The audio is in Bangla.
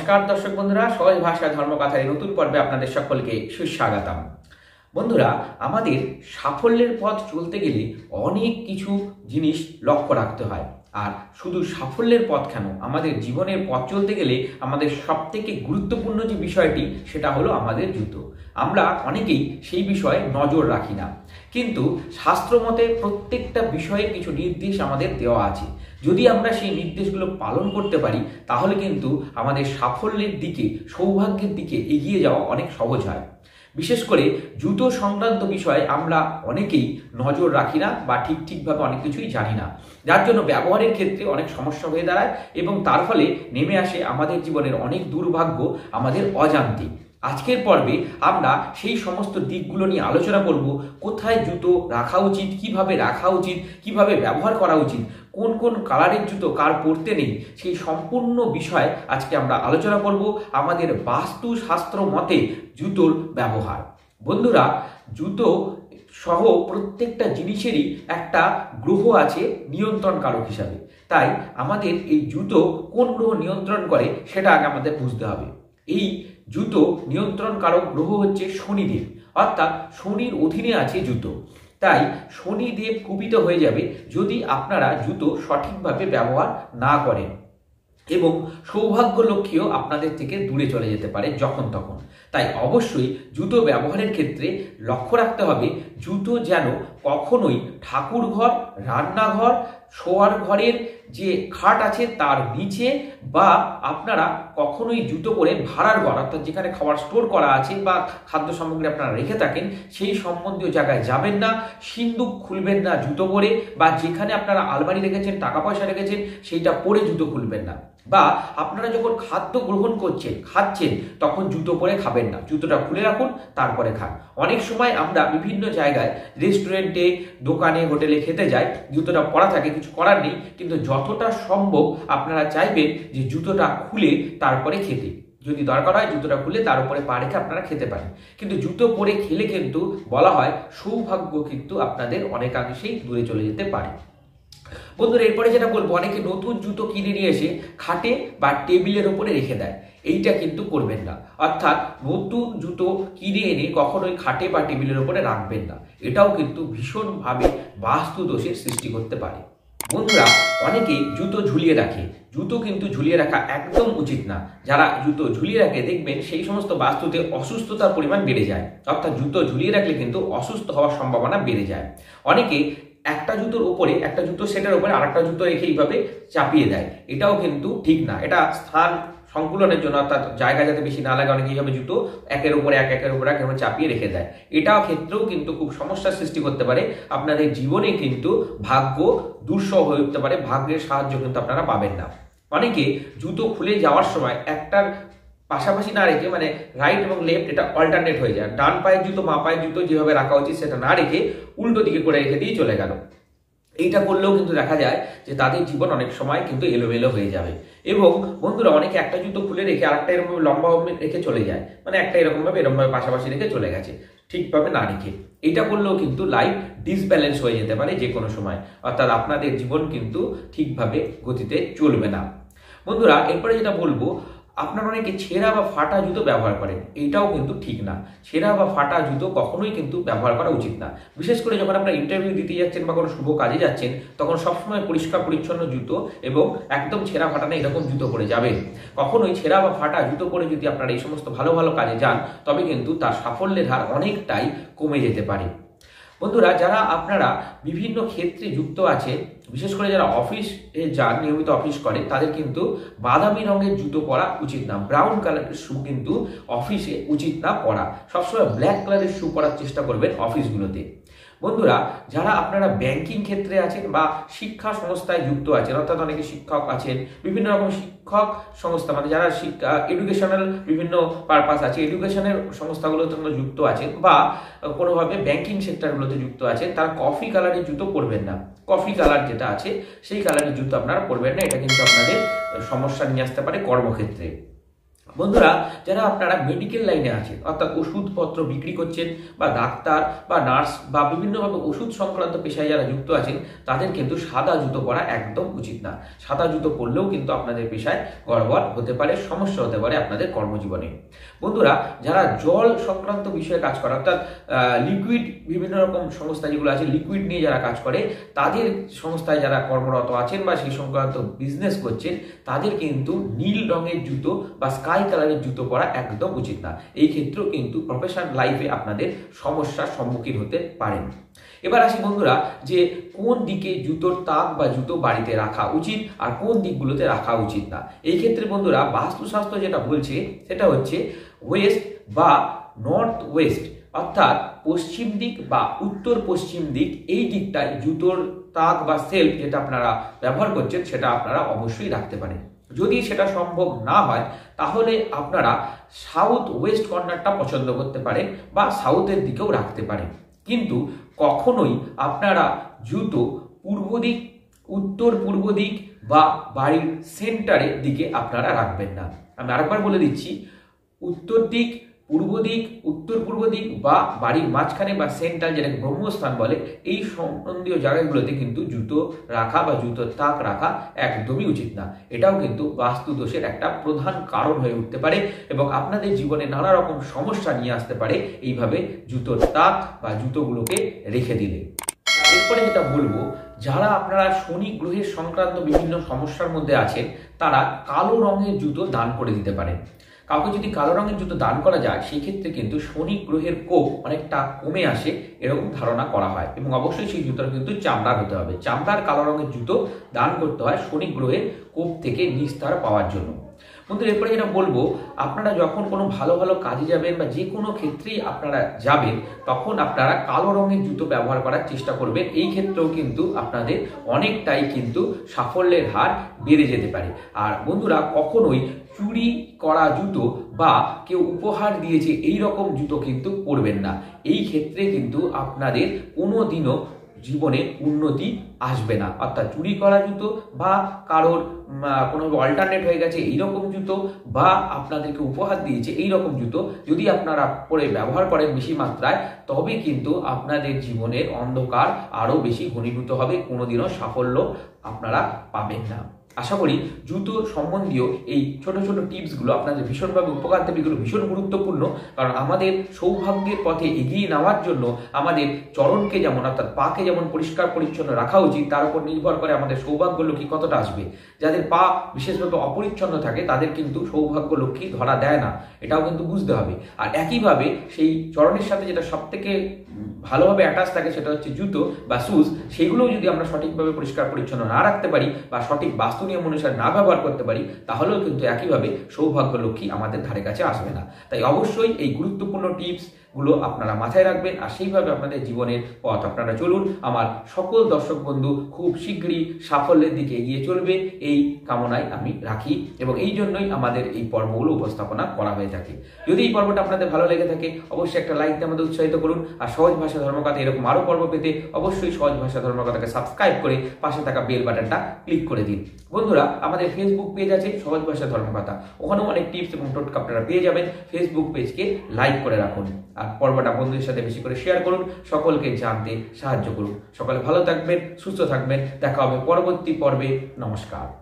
নমস্কার দর্শক বন্ধুরা, সহজ ভাষা ধর্মকথার নতুন পর্বে আপনাদের সকলকে সুস্বাগতম। বন্ধুরা, আমাদের সাফল্যের পথ চলতে গেলে অনেক কিছু জিনিস লক্ষ্য রাখতে হয়। আর শুধু সাফল্যের পথ কেন, আমাদের জীবনের পথ চলতে গেলে আমাদের সবথেকে গুরুত্বপূর্ণ যে বিষয়টি সেটা হলো আমাদের জুতো। আমরা অনেকেই সেই বিষয়ে নজর রাখি না, কিন্তু শাস্ত্র মতে প্রত্যেকটা বিষয়ে কিছু নির্দেশ আমাদের দেওয়া আছে। যদি আমরা সেই নির্দেশগুলো পালন করতে পারি তাহলে কিন্তু আমাদের সাফল্যের দিকে, সৌভাগ্যের দিকে এগিয়ে যাওয়া অনেক সহজ হয়। বিশেষ করে জুতো সংক্রান্ত বিষয়ে আমরা অনেকেই নজর রাখি না বা ঠিকভাবে অনেক কিছুই জানি না, যার জন্য ব্যবহারের ক্ষেত্রে অনেক সমস্যা হয়ে দাঁড়ায় এবং তার ফলে নেমে আসে আমাদের জীবনের অনেক দুর্ভাগ্য আমাদের অজান্তে। আজকের পর্বে আমরা সেই সমস্ত দিকগুলো নিয়ে আলোচনা করব। কোথায় জুতো রাখা উচিত, কিভাবে রাখা উচিত, কিভাবে ব্যবহার করা উচিত, কোন কোন কালারের জুতো কার পরতে নেই, সেই সম্পূর্ণ বিষয় আজকে আমরা আলোচনা করব আমাদের বাস্তুশাস্ত্র মতে জুতোর ব্যবহার। বন্ধুরা, জুতো সহ প্রত্যেকটা জিনিসেরই একটা গ্রহ আছে নিয়ন্ত্রণ কারক হিসাবে। তাই আমাদের এই জুতো কোন গ্রহ নিয়ন্ত্রণ করে সেটা আগে আমাদের বুঝতে হবে। এই জুতো নিয়ন্ত্রণ কারক গ্রহ হচ্ছে শনিদেব, অর্থাৎ শনির অধীনে আছে জুতো। তাই শনিদেব কুপিত হয়ে যাবে যদি আপনারা জুতো সঠিকভাবে ব্যবহার না করেন, এবং সৌভাগ্য লক্ষ্মীও আপনাদের থেকে দূরে চলে যেতে পারে যখন তখন। তাই অবশ্যই জুতো ব্যবহারের ক্ষেত্রে লক্ষ্য রাখতে হবে জুতো যেন কখনোই ঠাকুর ঘর, রান্নাঘর, শোয়ার ঘরের যে খাট আছে তার নিচে, বা আপনারা কখনোই জুতো করে ভাড়ার ঘর, অর্থাৎ যেখানে খাবার স্টোর করা আছে বা খাদ্য সামগ্রী আপনারা রেখে থাকেন সেই সম্বন্ধীয় জায়গায় যাবেন না। সিন্দুক খুলবেন না জুতো পরে, বা যেখানে আপনারা আলমারি রেখেছেন, টাকা পয়সা রেখেছেন সেইটা পরে জুতো খুলবেন না। বা আপনারা যখন খাদ্য গ্রহণ করছেন, খাচ্ছেন, তখন জুতো পরে খাবেন না, জুতোটা খুলে রাখুন তারপরে খান। অনেক সময় আমরা বিভিন্ন জায়গায় রেস্টুরেন্টে, দোকানে, হোটেলে খেতে যাই, জুতোটা পরা থাকে, কিছু করার নেই, কিন্তু যতটা সম্ভব আপনারা চাইবেন যে জুতোটা খুলে তারপরে খেতে। যদি দরকার হয় জুতোটা খুলে তার উপরে পা রেখে আপনারা খেতে পারেন, কিন্তু জুতো পরে খেলে কিন্তু বলা হয় সৌভাগ্য কিন্তু আপনাদের অনেকাংশেই দূরে চলে যেতে পারে। বন্ধুরা, এরপরে যেটা বলবো, অনেকে নতুন জুতো কিনে নিয়ে এসে খাটে বা টেবিলের উপরে রেখে দেয়। এইটা কিন্তু করবেন না, অর্থাৎ নতুন জুতো কিনে এনে কখনোই খাটে বা টেবিলের উপরে রাখবেন না। এটাও কিন্তু ভীষণভাবে বাস্তু দোষের সৃষ্টি করতে পারে। বন্ধুরা, অনেকে জুতো ঝুলিয়ে রাখে। জুতো কিন্তু ঝুলিয়ে রাখা একদম উচিত না। যারা জুতো ঝুলিয়ে রাখে দেখবেন সেই সমস্ত বাস্তুতে অসুস্থতার পরিমাণ বেড়ে যায়, অর্থাৎ জুতো ঝুলিয়ে রাখলে কিন্তু অসুস্থ হওয়ার সম্ভাবনা বেড়ে যায়। অনেকে একটা জুতোর উপরে, একটা জুতো সেটের উপরে আরেকটা জুতো রেখে এইভাবে চাপিয়ে দেয়, এটাও কিন্তু ঠিক না। এটা স্থান সংকুলনের জন্য, অর্থাৎ জায়গা যাতে বেশি না লাগে, অনেকে এইভাবে জুতো একের উপরে একের উপরে একেবারে চাপিয়ে রেখে দেয়। এটা ক্ষেত্রেও কিন্তু খুব সমস্যার সৃষ্টি করতে পারে। আপনাদের জীবনে কিন্তু ভাগ্য দুঃসহ হয়ে উঠতে পারে, ভাগ্যের সাহায্য কিন্তু আপনারা পাবেন না। অনেকে জুতো খুলে যাওয়ার সময় একটার পাশাপাশি না রেখে, মানে রাইট এবং লেফট এটা অল্টারনেট হয়ে যায়, ডান পায়ের জুতো মা পায়ের জুতো যেভাবে রাখা উচিত সেটা না রেখে উল্টো দিকে করে রেখে দিয়ে চলে গেল। এইটা করলেও কিন্তু দেখা যায় যে তাদের জীবন অনেক সময় কিন্তু এলোমেলো হয়ে যাবে। এবং বন্ধুরা, অনেকে একটা জুতো খুলে রেখে আরেকটা এরকম লম্বা রেখে চলে যায়, মানে একটা এরকমভাবে পাশাপাশি রেখে চলে গেছে ঠিকভাবে না রেখে। এটা করলেও কিন্তু লাইফ ডিসব্যালেন্স হয়ে যেতে পারে যে কোনো সময়, অর্থাৎ আপনাদের জীবন কিন্তু ঠিকভাবে গতিতে চলবে না। বন্ধুরা, এরপরে যেটা বলবো, আপনারা অনেকে ছেঁড়া বা ফাটা জুতো ব্যবহার করেন, এইটাও কিন্তু ঠিক না। ছেঁড়া বা ফাটা জুতো কখনোই কিন্তু ব্যবহার করা উচিত না। বিশেষ করে যখন আপনারা ইন্টারভিউ দিতে যাচ্ছেন বা কোনো শুভ কাজে যাচ্ছেন, তখন সবসময় পরিষ্কার পরিচ্ছন্ন জুতো এবং একদম ছেঁড়া ফাটা না এরকম জুতো পরে যাবেন। কখনোই ছেঁড়া বা ফাটা জুতো পরে যদি আপনারা এই সমস্ত ভালো ভালো কাজে যান, তবে কিন্তু তার সাফল্যের হার অনেকটাই কমে যেতে পারে। বন্ধুরা, যারা আপনারা বিভিন্ন ক্ষেত্রে যুক্ত আছে, বিশেষ করে যারা অফিসে যান, নিয়মিত অফিস করে, তাদের কিন্তু বাদামি রঙের জুতো পরা উচিত না। ব্রাউন কালারের শু কিন্তু অফিসে উচিত না পরা। সবসময় ব্ল্যাক কালারের শু পরার চেষ্টা করবেন অফিসগুলোতে। বন্ধুরা, যারা আপনারা ব্যাংকিং ক্ষেত্রে আছেন বা শিক্ষা সংস্থায় যুক্ত আছেন, অর্থাৎ অনেকে শিক্ষক আছেন, বিভিন্ন রকম শিক্ষক সংস্থা, মানে যারা শিক্ষা এডুকেশনাল বিভিন্ন পারপাস আছে, এডুকেশনের সংস্থাগুলোতে যুক্ত আছেন বা কোনোভাবে ব্যাংকিং সেক্টরগুলোতে যুক্ত আছেন, তারা কফি কালারের জুতো পরবেন না। কফি কালার যেটা আছে সেই কালারের জুতো আপনারা পরবেন না, এটা কিন্তু আপনাদের সমস্যা নিয়ে আসতে পারে কর্মক্ষেত্রে। বন্ধুরা, যারা আপনারা মেডিকেল লাইনে আছেন, অর্থাৎ ওষুধপত্র বিক্রি করছেন বা ডাক্তার বা নার্স বা বিভিন্নভাবে ওষুধ সংক্রান্ত পেশায় যারা যুক্ত আছেন, তাদের কিন্তু সাদা জুতো পরা একদম উচিত না। সাদা জুতো পরলেও কিন্তু আপনাদের পেশায় গড়বড় হতে পারে, সমস্যা হতে পারে আপনাদের কর্মজীবনে। বন্ধুরা, যারা জল সংক্রান্ত বিষয়ে কাজ করে, অর্থাৎ লিকুইড বিভিন্ন রকম সংস্থা যেগুলো আছে লিকুইড নিয়ে যারা কাজ করে, তাদের সংস্থায় যারা কর্মরত আছেন বা সেই সংক্রান্ত বিজনেস করছেন, তাদের কিন্তু নীল রঙের জুতো বা স্কাই কালারের জুতো পরা একদম উচিত না। এই ক্ষেত্রেও কিন্তু প্রফেশনাল লাইফে আপনাদের সমস্যার সম্মুখীন হতে পারেন। এবার আসি বন্ধুরা, যে কোন দিকে জুতোর তাক বা জুতো বাড়িতে রাখা উচিত আর কোন দিকগুলোতে রাখা উচিত না। এই ক্ষেত্রে বন্ধুরা, বাস্তুশাস্ত্র যেটা বলছে সেটা হচ্ছে ওয়েস্ট বা নর্থ ওয়েস্ট, অর্থাৎ পশ্চিম দিক বা উত্তর পশ্চিম দিক, এই দিকটায় জুতোর তাক বা সেলফ যেটা আপনারা ব্যবহার করছেন সেটা আপনারা অবশ্যই রাখতে পারেন। যদি সেটা সম্ভব না হয় তাহলে আপনারা সাউথ ওয়েস্ট কর্নারটা পছন্দ করতে পারেন বা সাউথের দিকেও রাখতে পারেন। কিন্তু কখনোই আপনারা জুতো পূর্ব দিক, উত্তর পূর্ব দিক বা বাড়ির সেন্টারের দিকে আপনারা রাখবেন না। আমি আরেকবার বলে দিচ্ছি, উত্তর দিক, পূর্ব দিক, উত্তর পূর্ব দিক বা বাড়ির মাঝখানে বা সেন্টার, যেটাকে ব্রহ্মস্থান বলে, এই সম্বন্ধীয় জায়গাগুলোতে কিন্তু জুতো রাখা বা জুতোর তাক রাখা একদমই উচিত না। এটাও কিন্তু বাস্তু দোষের একটা প্রধান কারণ হয়ে উঠতে পারে এবং আপনাদের জীবনে নানা রকম সমস্যা নিয়ে আসতে পারে এইভাবে জুতোর তাক বা জুতোগুলোকে রেখে দিলে। এরপরে যেটা বলবো, যারা আপনারা শনি গ্রহের সংক্রান্ত বিভিন্ন সমস্যার মধ্যে আছেন, তারা কালো রঙের জুতো দান করে দিতে পারেন। কাউকে যদি কালো রঙের জুতো দান করা যায়, সেই ক্ষেত্রে কিন্তু শনি গ্রহের কোপ অনেকটা কমে আসে, এরকম ধারণা করা হয়। এবং অবশ্যই সেই জুতোটা কিন্তু চামড়ার হতে হবে। চামড়ার কালো রঙের জুতো দান করতে হয় শনি গ্রহের কোপ থেকে নিস্তার পাওয়ার জন্য। বন্ধু, এরপরে যেটা বলবো, আপনারা যখন কোনো ভালো ভালো কাজে যাবেন বা যে কোনো ক্ষেত্রেই আপনারা যাবেন, তখন আপনারা কালো রঙের জুতো ব্যবহার করার চেষ্টা করবেন। এই ক্ষেত্রেও কিন্তু আপনাদের অনেকটাই কিন্তু সাফল্যের হার বেড়ে যেতে পারে। আর বন্ধুরা, কখনোই চুরি করা জুতো বা কেউ উপহার দিয়েছে এই রকম জুতো কিন্তু পরবেন না। এই ক্ষেত্রে কিন্তু আপনাদের কোনো দিনও জীবনে উন্নতি আসবে না। অর্থাৎ চুরি করা জুতো বা কারোর কোনো অল্টারনেট হয়ে গেছে এইরকম জুতো বা আপনাদেরকে উপহার দিয়েছে এইরকম জুতো যদি আপনারা পরে ব্যবহার করেন বেশি মাত্রায়, তবে কিন্তু আপনাদের জীবনের অন্ধকার আরও বেশি ঘনীভূত হবে, কোনোদিনও সাফল্য আপনারা পাবেন না। আশা করি জুতো সম্বন্ধীয় এই ছোট ছোট টিপসগুলো আপনাদের ভীষণভাবে উপকার দেবে। এগুলো ভীষণ গুরুত্বপূর্ণ, কারণ আমাদের সৌভাগ্যের পথে এগিয়ে নেওয়ার জন্য আমাদের চরণকে যেমন, অর্থাৎ পাকে যেমন পরিষ্কার পরিচ্ছন্ন রাখা উচিত, তার উপর নির্ভর করে আমাদের সৌভাগ্য লক্ষ্মী কতটা আসবে। যাদের পা বিশেষভাবে অপরিচ্ছন্ন থাকে তাদের কিন্তু সৌভাগ্য লক্ষ্মী ধরা দেয় না, এটাও কিন্তু বুঝতে হবে। আর একইভাবে সেই চরণের সাথে যেটা সব থেকে ভালোভাবে অ্যাটাচ থাকে সেটা হচ্ছে জুতো বা শুজ, সেগুলোও যদি আমরা সঠিকভাবে পরিষ্কার পরিচ্ছন্ন না রাখতে পারি বা সঠিক বাস্তু নিয়ম অনুসারে না ব্যবহার করতে পারি, তাহলেও কিন্তু একইভাবে সৌভাগ্য লক্ষ্মী আমাদের ধারে কাছে আসবে না। তাই অবশ্যই এই গুরুত্বপূর্ণ টিপসগুলো আপনারা মাথায় রাখবেন আর সেইভাবে আপনাদের জীবনের পথ আপনারা চলুন। আমার সকল দর্শক বন্ধু খুব শীঘ্রই সাফল্যের দিকে এগিয়ে চলবে, এই কামনায় আমি রাখি এবং এই জন্যই আমাদের এই পর্বগুলো উপস্থাপনা করা হয়ে থাকে। যদি এই পর্বটা আপনাদের ভালো লেগে থাকে, অবশ্যই একটা লাইক দিয়ে আমাদের উৎসাহিত করুন। আর সহজ ভাষা ধর্মকথা এরকম আরও পর্ব পেতে অবশ্যই সহজ ভাষা ধর্মকথাকে সাবস্ক্রাইব করে পাশে থাকা বেল বাটনটা ক্লিক করে দিন। বন্ধুরা, আমাদের ফেসবুক পেজ আছে সহজ ভাষা ধর্মকথা, ওখানেও অনেক টিপস এবং টোটকা আপনারা পেয়ে যাবেন। ফেসবুক পেজকে লাইক করে রাখুন আর পর্বটা বন্ধুদের সাথে বেশি করে শেয়ার করুন, সকলকে জানতে সাহায্য করুন। সকলে ভালো থাকবেন, সুস্থ থাকবেন, দেখা হবে পরবর্তী পর্বে। নমস্কার।